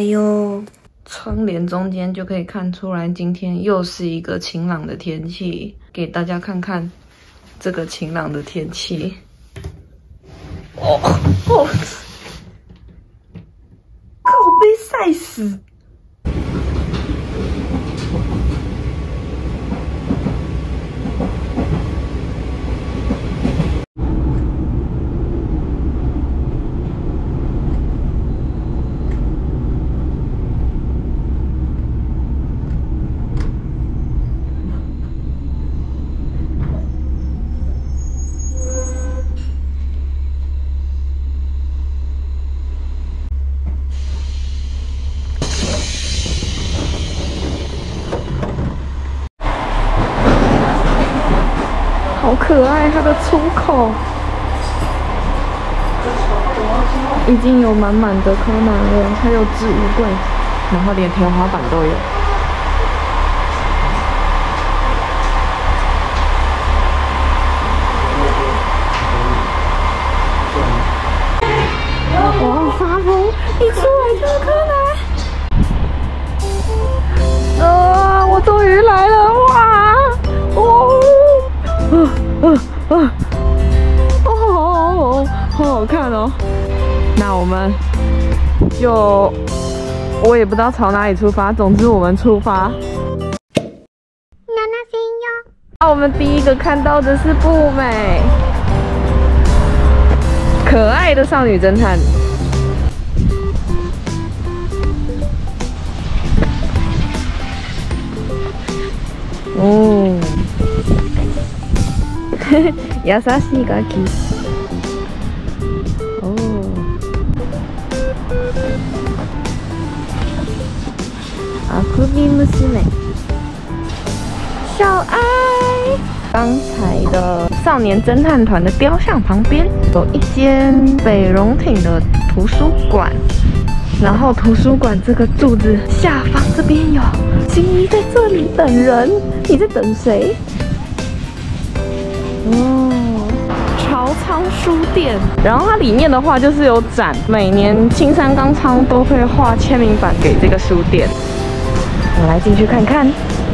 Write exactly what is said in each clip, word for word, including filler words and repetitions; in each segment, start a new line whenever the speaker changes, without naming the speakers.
哟！窗帘中间就可以看出来，今天又是一个晴朗的天气。给大家看看这个晴朗的天气。哦哦，靠被晒死！好可爱，它的出口已经有满满的柯南了，还有置物柜，然后连天花板都有。哇，发疯！一出来就是柯南。啊！我终于来了！哇！哦！啊啊啊！哦，好好看哦。那我们就我也不知道朝哪里出发，总之我们出发。啊，我们第一个看到的是步美，可爱的少女侦探。哦。優しいガキ。哦。あくび娘。小爱。刚才的少年侦探团的雕像旁边有一间北荣町的图书馆，然后图书馆这个柱子下方这边有金一在这里等人，你在等谁？哦，朝仓书店，然后它里面的话就是有展，每年青山刚昌都会画签名版给这个书店，我们来进去看看。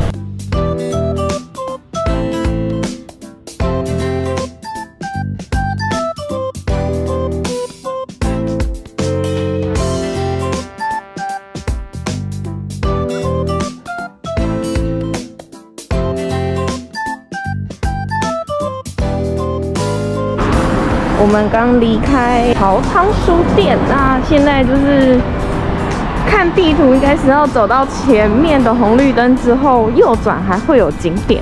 我们刚离开朝仓书店，那现在就是看地图，应该是要走到前面的红绿灯之后右转，还会有景点。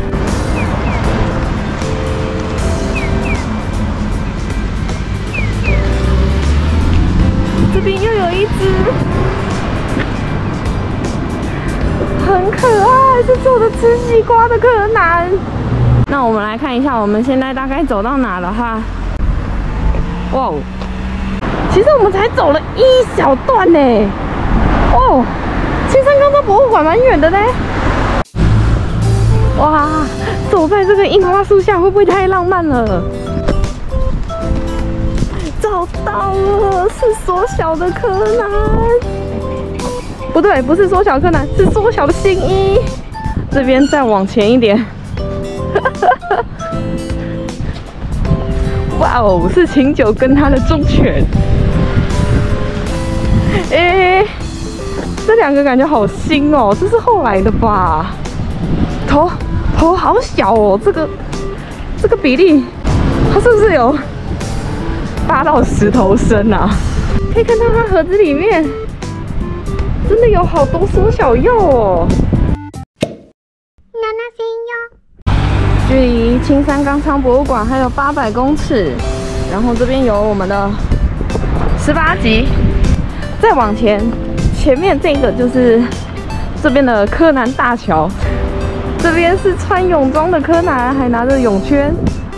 这边又有一只，很可爱，是做的吃西瓜的柯南。那我们来看一下，我们现在大概走到哪了哈？哇哦，其实我们才走了一小段呢。哦，青山刚昌博物馆蛮远的呢。哇，走在这个樱花树下会不会太浪漫了？找到了，是缩小的柯南。不对，不是缩小柯南，是缩小的新一。这边再往前一点。哇哦，是秦九跟他的忠犬。哎、欸，这两个感觉好新哦，这是后来的吧？头头好小哦，这个这个比例，它是不是有八到十头身啊？可以看到它盒子里面真的有好多缩小药哦。距离青山刚昌博物馆还有八百公尺，然后这边有我们的十八级，再往前，前面这个就是这边的柯南大桥，这边是穿泳装的柯南，还拿着泳圈。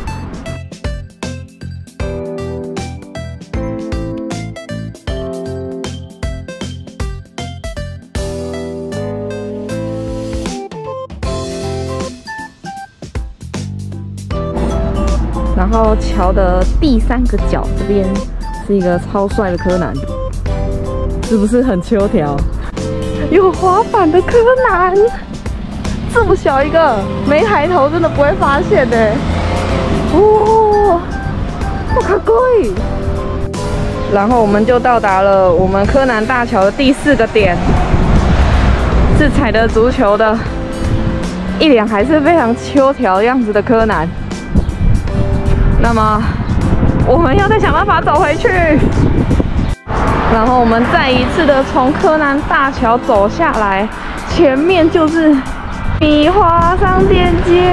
然后桥的第三个角这边是一个超帅的柯南， 是不是很秋条？有滑板的柯南，这么小一个，没抬头真的不会发现的。哇，好卡贵！然后我们就到达了我们柯南大桥的第四个点，是踩着足球的，一脸还是非常秋条样子的柯南。那么我们要再想办法走回去。然后我们再一次的从柯南大桥走下来，前面就是米花商店街。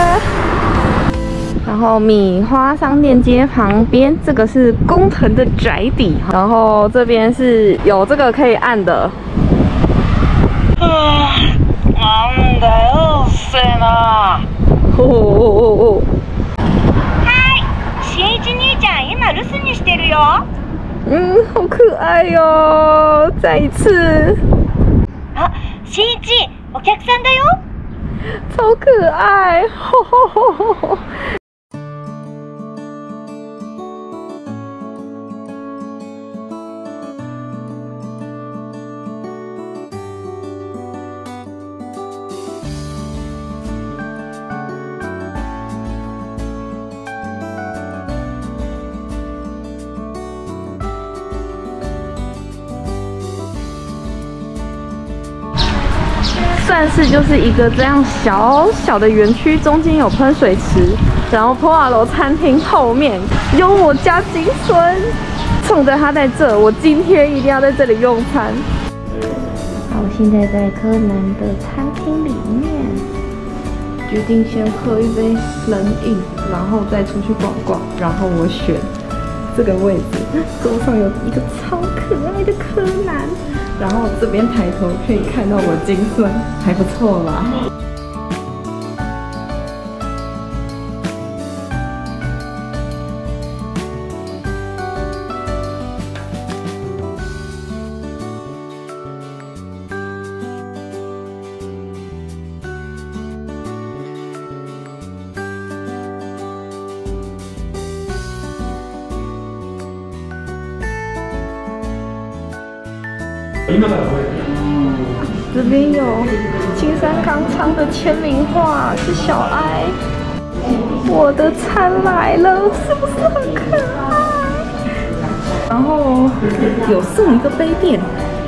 然后米花商店街旁边，这个是工藤的宅邸。然后这边是有这个可以按的。
啊，なんだよ、うっせえな。
哦哦哦哦。
はい、しんいち兄ちゃん今留守にしてるよ。
嗯，好可爱哟、哦！再一次。
あ、しんいち、お客さんだよ。
超可爱！吼吼吼吼吼！算是就是一个这样小小的园区，中间有喷水池，然后 Poalo 餐厅后面有我家金孙，冲着他在这，我今天一定要在这里用餐。好，现在在柯南的餐厅里面，决定先喝一杯冷饮，然后再出去逛逛。然后我选这个位置，桌上有一个超可爱的柯南。然后这边抬头可以看到我金孙，还不错吧？这边有青山刚昌的签名画，是小哀。我的餐来了，是不是很可爱？然后有送一个杯垫，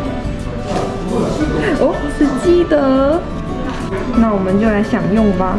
哦，是鸡的。那我们就来享用吧。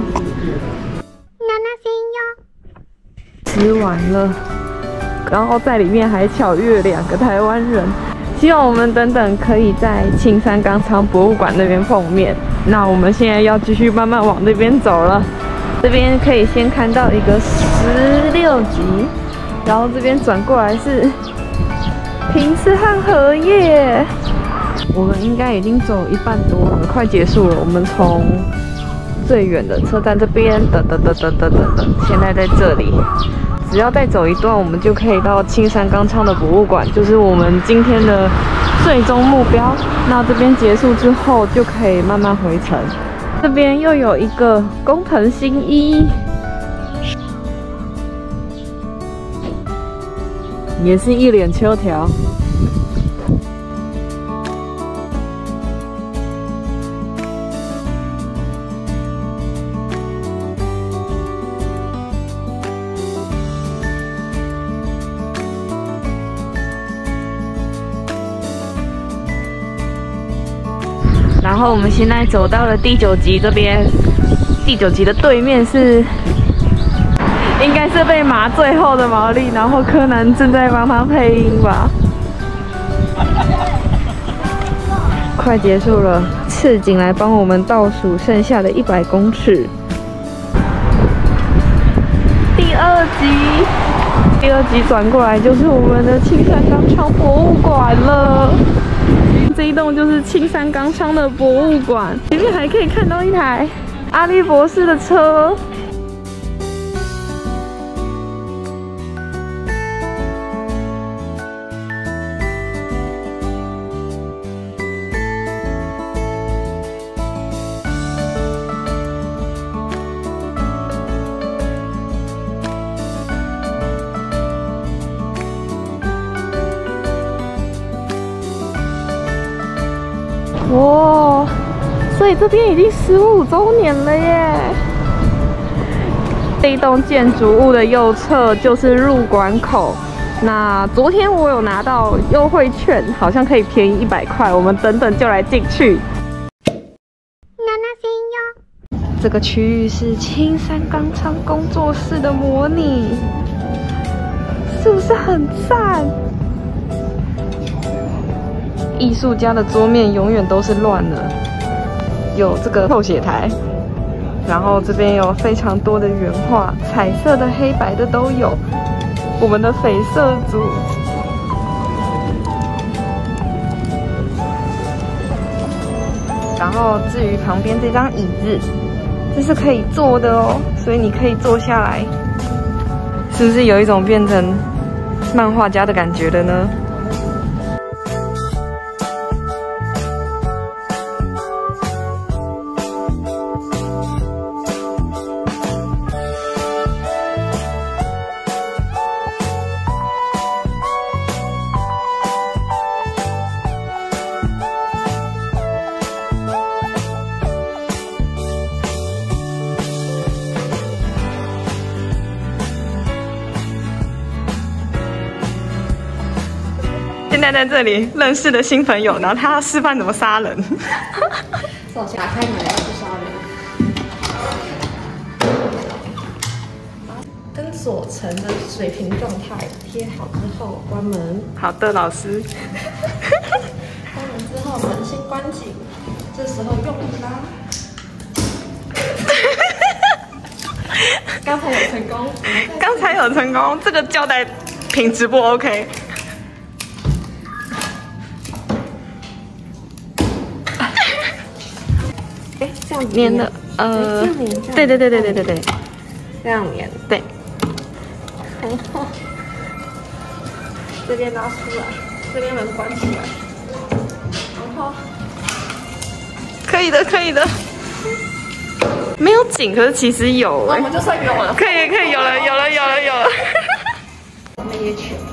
吃完了，然后在里面还巧遇了两个台湾人。希望我们等等可以在青山刚昌博物馆那边碰面。那我们现在要继续慢慢往那边走了。这边可以先看到一个十六级，然后这边转过来是平次和荷叶。我们应该已经走一半多了，快结束了。我们从最远的车站这边，等等等等等等等，现在在这里。只要再走一段，我们就可以到青山刚昌的博物馆，就是我们今天的最终目标。那这边结束之后，就可以慢慢回程。这边又有一个工藤新一，也是一脸秋条。然后我们现在走到了第九集这边，第九集的对面是，应该是被麻醉后的毛利，然后柯南正在帮他配音吧。快结束了，赤井来帮我们倒数剩下的一百公尺。第二集，第二集转过来就是我们的青山刚昌博物馆了。这一栋就是青山刚昌的博物馆，前面还可以看到一台阿笠博士的车。 哦，所以这边已经十五周年了耶。这栋建筑物的右侧就是入馆口。那昨天我有拿到优惠券，好像可以便宜一百块，我们等等就来进去。这个区域是青山刚昌工作室的模拟，是不是很赞？艺术家的桌面永远都是乱的，有这个透写台，然后这边有非常多的原画，彩色的、黑白的都有。我们的绯色组。然后至于旁边这张椅子，这是可以坐的哦，所以你可以坐下来，是不是有一种变成漫画家的感觉了呢？现在在这里认识的新朋友，然后他要示范怎么杀人。
首先打开门要去杀人，跟左层的水平状态贴好之后关门。
好的，老师。
关门之后门先关紧，这时候用力拉。刚才有成功，
刚才有成功，这个胶带品质不 OK。
哎，这样
粘的，呃，
这样粘，
对对对对对对对，
这样粘，
对。
然后这边拉出来，这边门关起来，然后
可以的，可以的。没有紧，可是其实有哎、
我们就算有了，
可以可以，有了有了有了有了。
我们也取。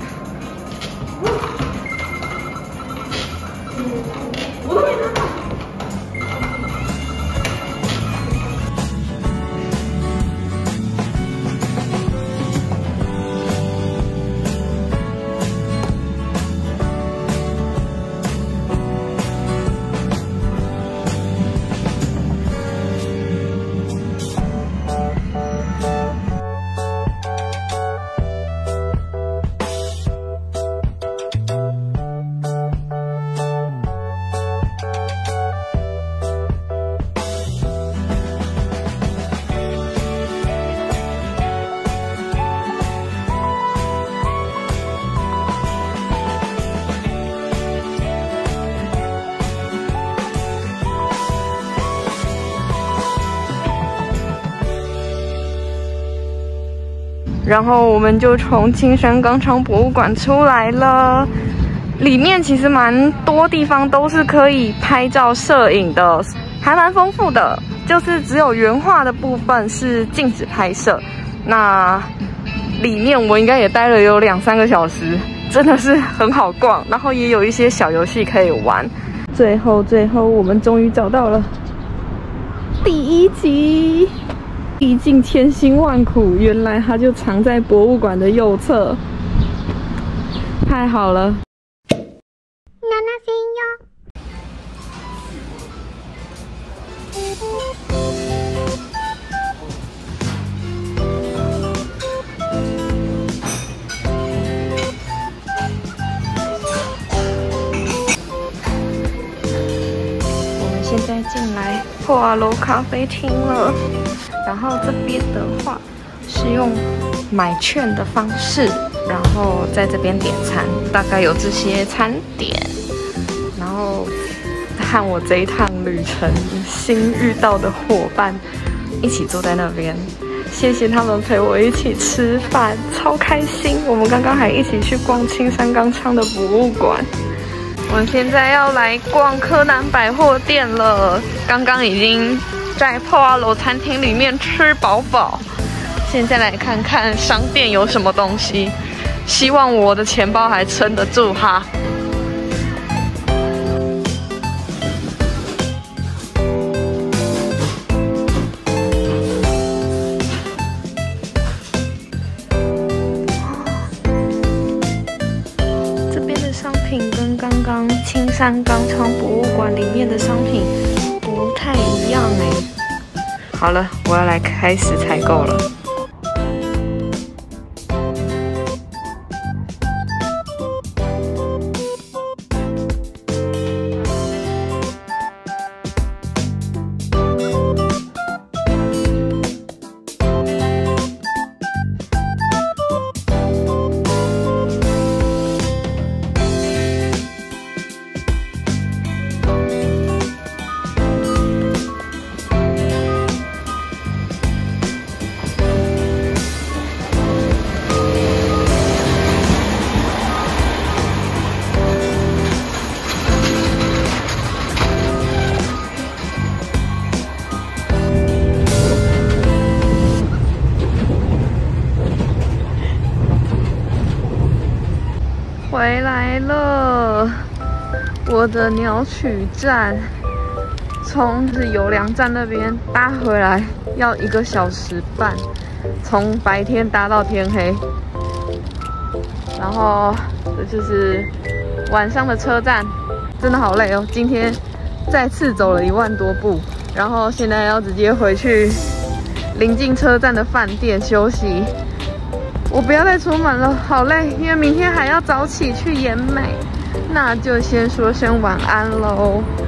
然后我们就从青山刚昌博物馆出来了，里面其实蛮多地方都是可以拍照摄影的，还蛮丰富的。就是只有原画的部分是禁止拍摄，那里面我应该也待了有两三个小时，真的是很好逛，然后也有一些小游戏可以玩。最后最后我们终于找到了第一集。历尽千辛万苦，原来它就藏在博物馆的右侧，太好了！我们现在进来破瓦楼咖啡厅了。然后这边的话是用买券的方式，然后在这边点餐，大概有这些餐点。然后和我这一趟旅程新遇到的伙伴一起坐在那边，谢谢他们陪我一起吃饭，超开心。我们刚刚还一起去逛青山刚昌的博物馆。我们现在要来逛柯南百货店了，刚刚已经在破瓦楼餐厅里面吃饱饱，现在来看看商店有什么东西，希望我的钱包还撑得住哈。 山钢昌博物馆里面的商品不太一样哎。好了，我要来开始采购了。回来了，我的鸟取站，从是油良站那边搭回来要一个小时半，从白天搭到天黑。然后这就是晚上的车站，真的好累哦。今天再次走了一万多步，然后现在要直接回去临近车站的饭店休息。我不要再出门了，好累，因为明天还要早起去延美。那就先说声晚安喽。